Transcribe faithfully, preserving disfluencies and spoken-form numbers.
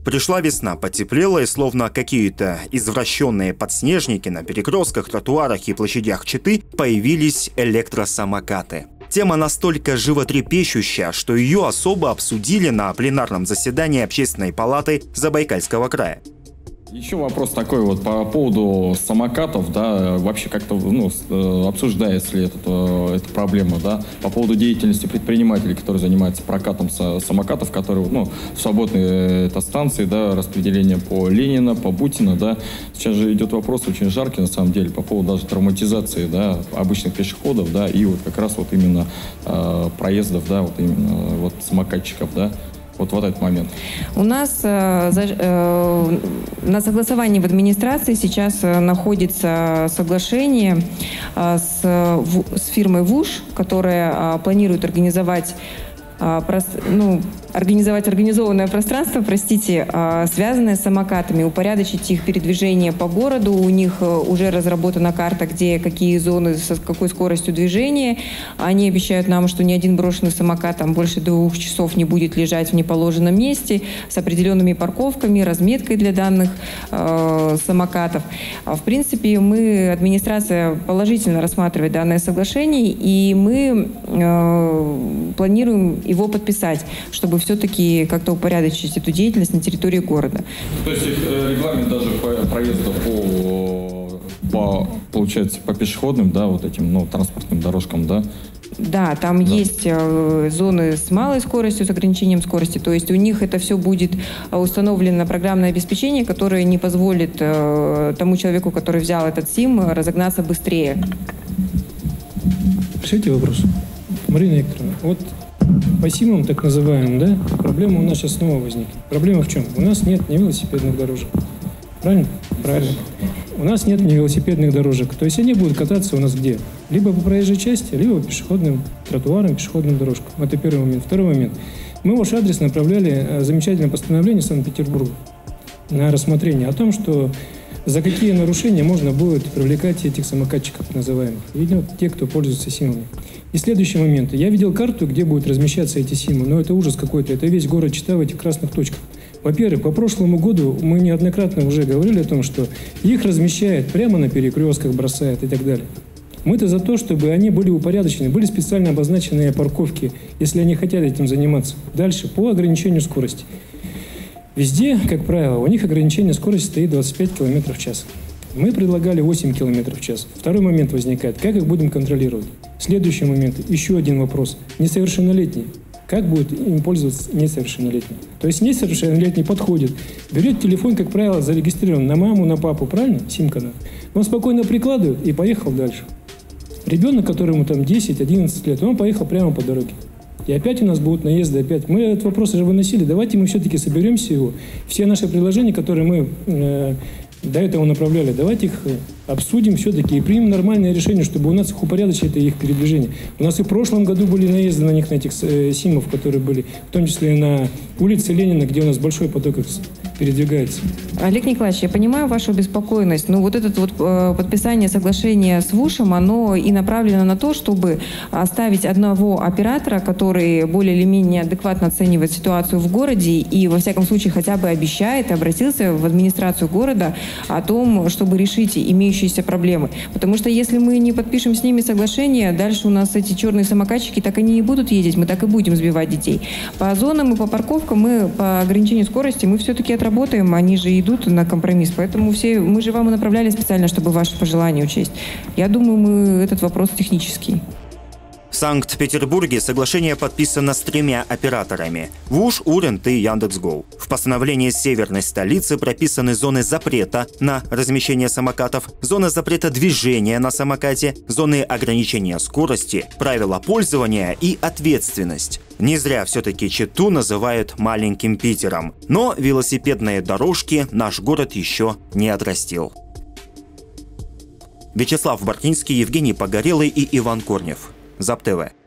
Пришла весна, потеплело, и словно какие-то извращенные подснежники на перекрестках, тротуарах и площадях Читы появились электросамокаты. Тема настолько животрепещущая, что ее особо обсудили на пленарном заседании Общественной палаты Забайкальского края. Еще вопрос такой вот по поводу самокатов, да, вообще как-то ну, обсуждается ли это, эта проблема, да, по поводу деятельности предпринимателей, которые занимаются прокатом самокатов, которые, ну, свободные это станции, да, распределение по Ленина, по Бутина, да. Сейчас же идет вопрос очень жаркий, на самом деле, по поводу даже травматизации, да, обычных пешеходов, да, и вот как раз вот именно э, проездов, да, вот именно вот самокатчиков, да. Вот, вот этот момент. У нас э, э, на согласовании в администрации сейчас находится соглашение э, с, в, с фирмой ВУШ, которая э, планирует организовать э, прос, ну, организовать организованное пространство, простите, связанное с самокатами, упорядочить их передвижение по городу. У них уже разработана карта, где какие зоны, с какой скоростью движения. Они обещают нам, что ни один брошенный самокат там больше двух часов не будет лежать в неположенном месте, с определенными парковками, разметкой для данных э, самокатов. В принципе, мы, администрация, положительно рассматривает данное соглашение, и мы э, планируем его подписать, чтобы все-таки как-то упорядочить эту деятельность на территории города. То есть регламент даже по проезду по, по, получается, по пешеходным, да, вот этим, ну, транспортным дорожкам, да? Да, там да. есть э, зоны с малой скоростью, с ограничением скорости. То есть у них это все будет установлено программное обеспечение, которое не позволит э, тому человеку, который взял этот СИМ, разогнаться быстрее. Решите вопрос. Марина Викторовна, вот по СИМам, так называемым, да, проблема у нас сейчас снова возникла. Проблема в чем? У нас нет ни велосипедных дорожек. Правильно? Правильно. У нас нет ни велосипедных дорожек. То есть они будут кататься у нас где? Либо по проезжей части, либо по пешеходным тротуарам, пешеходным дорожкам. Это первый момент. Второй момент. Мы в ваш адрес направляли замечательное постановление Санкт-Петербурга на рассмотрение о том, что за какие нарушения можно будет привлекать этих самокатчиков называемых. Видимо, те, кто пользуется СИМами. И следующий момент. Я видел карту, где будут размещаться эти СИМы, но это ужас какой-то. Это весь город Чита в этих красных точках. Во-первых, по прошлому году мы неоднократно уже говорили о том, что их размещают прямо на перекрестках, бросают и так далее. Мы-то за то, чтобы они были упорядочены, были специально обозначенные парковки, если они хотят этим заниматься. Дальше, по ограничению скорости. Везде, как правило, у них ограничение скорости стоит двадцать пять километров в час. Мы предлагали восемь километров в час. Второй момент возникает. Как их будем контролировать? Следующий момент. Еще один вопрос. Несовершеннолетние. Как будет им пользоваться несовершеннолетний? То есть несовершеннолетний подходит, берет телефон, как правило, зарегистрирован на маму, на папу, правильно? Сим-канал. Он спокойно прикладывает и поехал дальше. Ребенок, которому там десять-одиннадцать лет, он поехал прямо по дороге. И опять у нас будут наезды, опять. Мы этот вопрос уже выносили. Давайте мы все-таки соберемся его. Все наши предложения, которые мы э, до этого направляли, давайте их обсудим все-таки и примем нормальное решение, чтобы у нас их упорядочить, это их передвижение. У нас и в прошлом году были наезды на них, на этих э, СИМов, которые были, в том числе на улице Ленина, где у нас большой поток их передвигается. Олег Николаевич, я понимаю вашу беспокойность, но вот это вот э, подписание соглашения с ВУШем, оно и направлено на то, чтобы оставить одного оператора, который более или менее адекватно оценивает ситуацию в городе и, во всяком случае, хотя бы обещает, обратился в администрацию города о том, чтобы решить имеющиеся проблемы. Потому что если мы не подпишем с ними соглашение, дальше у нас эти черные самокатчики так они не будут ездить, мы так и будем сбивать детей. По зонам и по парковкам мы по ограничению скорости мы все-таки отработаем, они же идут на компромисс. Поэтому все, мы же вам и направляли специально, чтобы ваши пожелания учесть. Я думаю, мы этот вопрос технический. В Санкт-Петербурге соглашение подписано с тремя операторами – ВУШ, Урент и Яндекс.Гоу. В постановлении северной столицы прописаны зоны запрета на размещение самокатов, зона запрета движения на самокате, зоны ограничения скорости, правила пользования и ответственность. Не зря все-таки Читу называют маленьким Питером. Но велосипедные дорожки наш город еще не отрастил. Вячеслав Бортинский, Евгений Погорелый и Иван Корнев. ЗАП-ТВ.